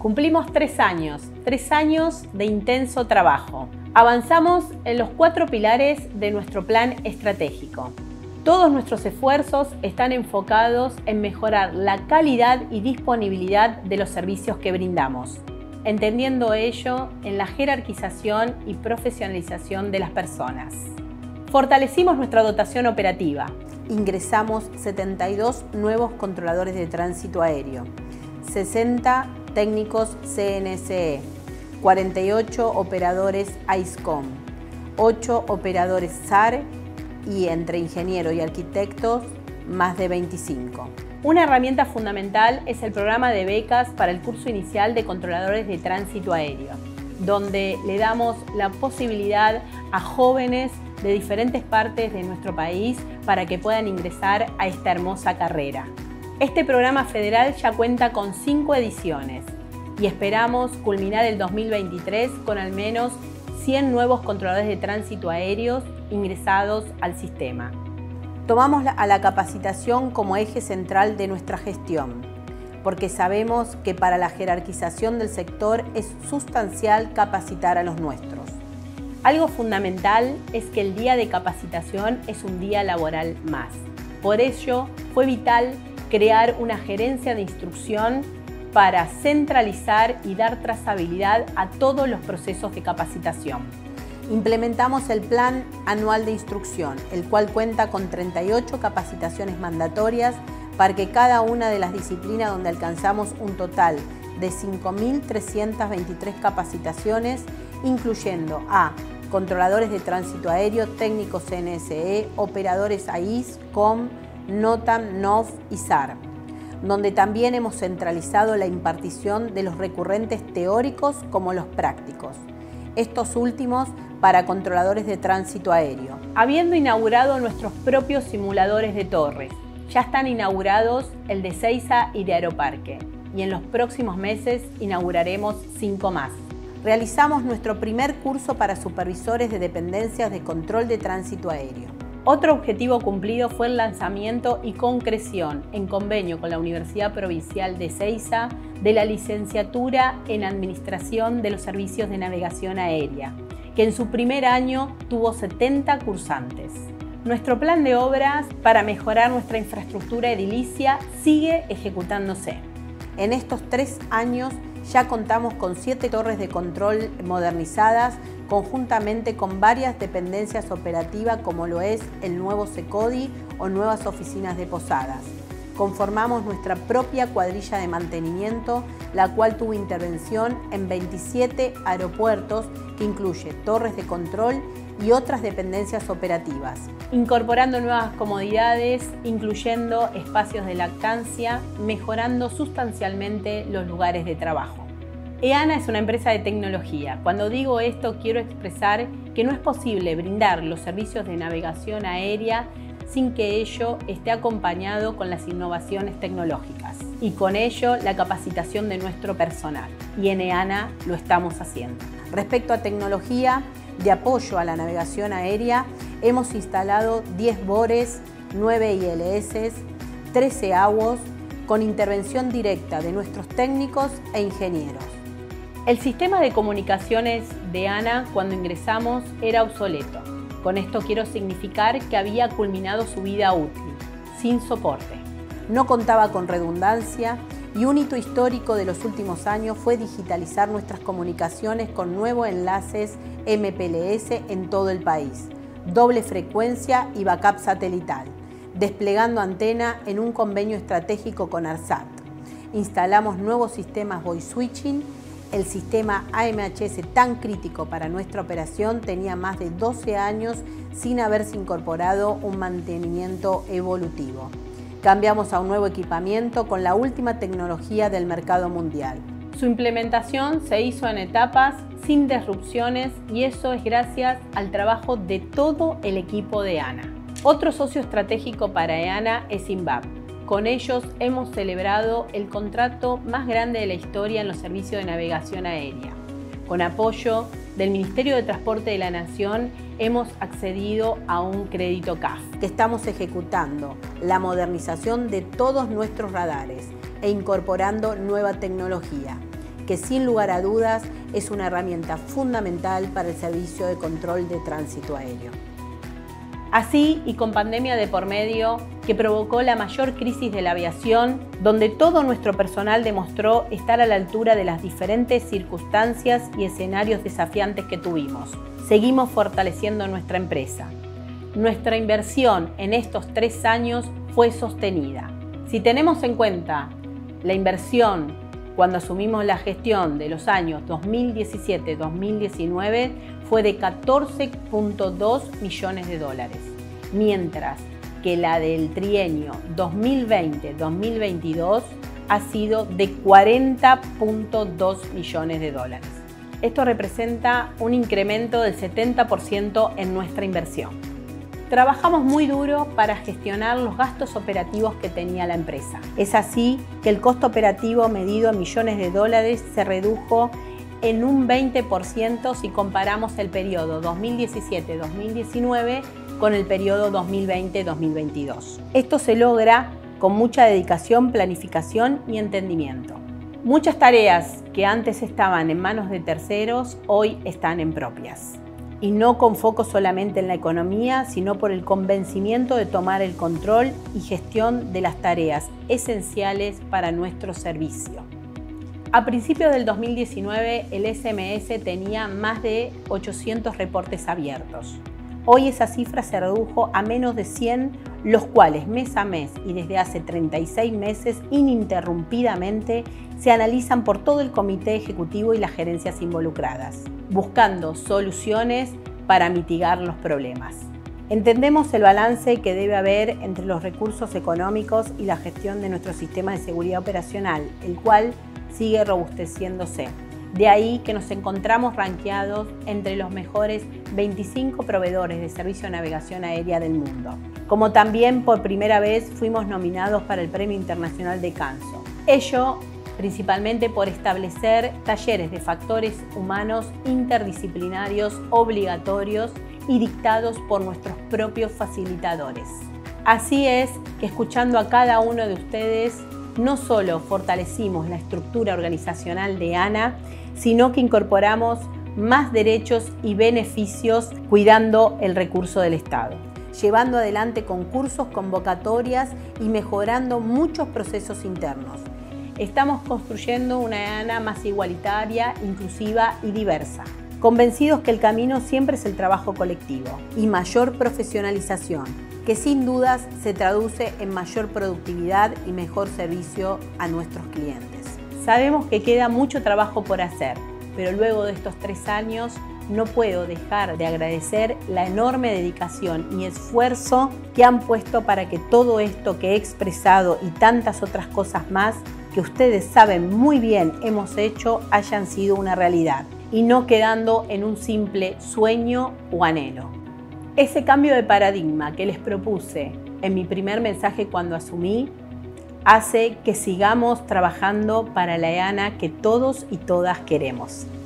Cumplimos 3 años de intenso trabajo. Avanzamos en los 4 pilares de nuestro plan estratégico. Todos nuestros esfuerzos están enfocados en mejorar la calidad y disponibilidad de los servicios que brindamos, entendiendo ello en la jerarquización y profesionalización de las personas. Fortalecimos nuestra dotación operativa. Ingresamos 72 nuevos controladores de tránsito aéreo, 60 técnicos CNSE, 48 operadores AISCOM, 8 operadores SAR y entre ingenieros y arquitectos más de 25. Una herramienta fundamental es el programa de becas para el curso inicial de controladores de tránsito aéreo, donde le damos la posibilidad a jóvenes de diferentes partes de nuestro país para que puedan ingresar a esta hermosa carrera. Este programa federal ya cuenta con 5 ediciones y esperamos culminar el 2023 con al menos 100 nuevos controladores de tránsito aéreos ingresados al sistema. Tomamos a la capacitación como eje central de nuestra gestión, porque sabemos que para la jerarquización del sector es sustancial capacitar a los nuestros. Algo fundamental es que el día de capacitación es un día laboral más. Por ello, fue vital crear una gerencia de instrucción para centralizar y dar trazabilidad a todos los procesos de capacitación. Implementamos el Plan Anual de Instrucción, el cual cuenta con 38 capacitaciones mandatorias para que cada una de las disciplinas, donde alcanzamos un total de 5.323 capacitaciones, incluyendo a controladores de tránsito aéreo, técnicos CNSE, operadores AIS, COM, NOTAM, NOF y SAR, donde también hemos centralizado la impartición de los recurrentes teóricos como los prácticos, estos últimos para controladores de tránsito aéreo. Habiendo inaugurado nuestros propios simuladores de torres, ya están inaugurados el de Ezeiza y de Aeroparque, y en los próximos meses inauguraremos 5 más. Realizamos nuestro primer curso para supervisores de dependencias de control de tránsito aéreo. Otro objetivo cumplido fue el lanzamiento y concreción, en convenio con la Universidad Provincial de Ezeiza, de la licenciatura en Administración de los Servicios de Navegación Aérea, que en su primer año tuvo 70 cursantes. Nuestro plan de obras para mejorar nuestra infraestructura edilicia sigue ejecutándose. En estos 3 años ya contamos con 7 torres de control modernizadas, conjuntamente con varias dependencias operativas como lo es el nuevo SECODI o nuevas oficinas de Posadas. Conformamos nuestra propia cuadrilla de mantenimiento, la cual tuvo intervención en 27 aeropuertos, que incluye torres de control y otras dependencias operativas, incorporando nuevas comodidades, incluyendo espacios de lactancia, mejorando sustancialmente los lugares de trabajo. EANA es una empresa de tecnología. Cuando digo esto, quiero expresar que no es posible brindar los servicios de navegación aérea sin que ello esté acompañado con las innovaciones tecnológicas y con ello la capacitación de nuestro personal. Y en EANA lo estamos haciendo. Respecto a tecnología de apoyo a la navegación aérea, hemos instalado 10 bores, 9 ILS, 13 AWOS, con intervención directa de nuestros técnicos e ingenieros. El sistema de comunicaciones de ANA cuando ingresamos era obsoleto. Con esto quiero significar que había culminado su vida útil, sin soporte. No contaba con redundancia y un hito histórico de los últimos años fue digitalizar nuestras comunicaciones con nuevos enlaces MPLS en todo el país, doble frecuencia y backup satelital, desplegando antena en un convenio estratégico con ARSAT. Instalamos nuevos sistemas voice switching. El sistema AMHS, tan crítico para nuestra operación, tenía más de 12 años sin haberse incorporado un mantenimiento evolutivo. Cambiamos a un nuevo equipamiento con la última tecnología del mercado mundial. Su implementación se hizo en etapas, sin disrupciones, y eso es gracias al trabajo de todo el equipo de ANA. Otro socio estratégico para EANA es INVAP. Con ellos hemos celebrado el contrato más grande de la historia en los servicios de navegación aérea. Con apoyo del Ministerio de Transporte de la Nación hemos accedido a un crédito CAF. Estamos ejecutando la modernización de todos nuestros radares e incorporando nueva tecnología. que sin lugar a dudas es una herramienta fundamental para el servicio de control de tránsito aéreo. Así, y con pandemia de por medio, que provocó la mayor crisis de la aviación, donde todo nuestro personal demostró estar a la altura de las diferentes circunstancias y escenarios desafiantes que tuvimos, seguimos fortaleciendo nuestra empresa. Nuestra inversión en estos 3 años fue sostenida. Si tenemos en cuenta la inversión cuando asumimos la gestión de los años 2017-2019, fue de $14.2 millones, mientras que la del trienio 2020-2022 ha sido de $40.2 millones. Esto representa un incremento del 70% en nuestra inversión. Trabajamos muy duro para gestionar los gastos operativos que tenía la empresa. Es así que el costo operativo medido en millones de dólares se redujo en un 20% si comparamos el periodo 2017-2019 con el periodo 2020-2022. Esto se logra con mucha dedicación, planificación y entendimiento. Muchas tareas que antes estaban en manos de terceros, hoy están en propias. Y no con foco solamente en la economía, sino por el convencimiento de tomar el control y gestión de las tareas esenciales para nuestro servicio. A principios del 2019, el SMS tenía más de 800 reportes abiertos. Hoy esa cifra se redujo a menos de 100, los cuales mes a mes y desde hace 36 meses ininterrumpidamente se analizan por todo el comité ejecutivo y las gerencias involucradas, buscando soluciones para mitigar los problemas. Entendemos el balance que debe haber entre los recursos económicos y la gestión de nuestro sistema de seguridad operacional, el cual sigue robusteciéndose. De ahí que nos encontramos rankeados entre los mejores 25 proveedores de servicio de navegación aérea del mundo. Como también por primera vez fuimos nominados para el Premio Internacional de Canso. Ello principalmente por establecer talleres de factores humanos interdisciplinarios obligatorios y dictados por nuestros propios facilitadores. Así es que escuchando a cada uno de ustedes, no solo fortalecimos la estructura organizacional de ANA, sino que incorporamos más derechos y beneficios cuidando el recurso del Estado, llevando adelante concursos, convocatorias y mejorando muchos procesos internos. Estamos construyendo una ANA más igualitaria, inclusiva y diversa, convencidos que el camino siempre es el trabajo colectivo y mayor profesionalización, que sin dudas se traduce en mayor productividad y mejor servicio a nuestros clientes. Sabemos que queda mucho trabajo por hacer, pero luego de estos 3 años no puedo dejar de agradecer la enorme dedicación y esfuerzo que han puesto para que todo esto que he expresado y tantas otras cosas más que ustedes saben muy bien hemos hecho hayan sido una realidad y no quedando en un simple sueño o anhelo. Ese cambio de paradigma que les propuse en mi primer mensaje cuando asumí hace que sigamos trabajando para la ANA que todos y todas queremos.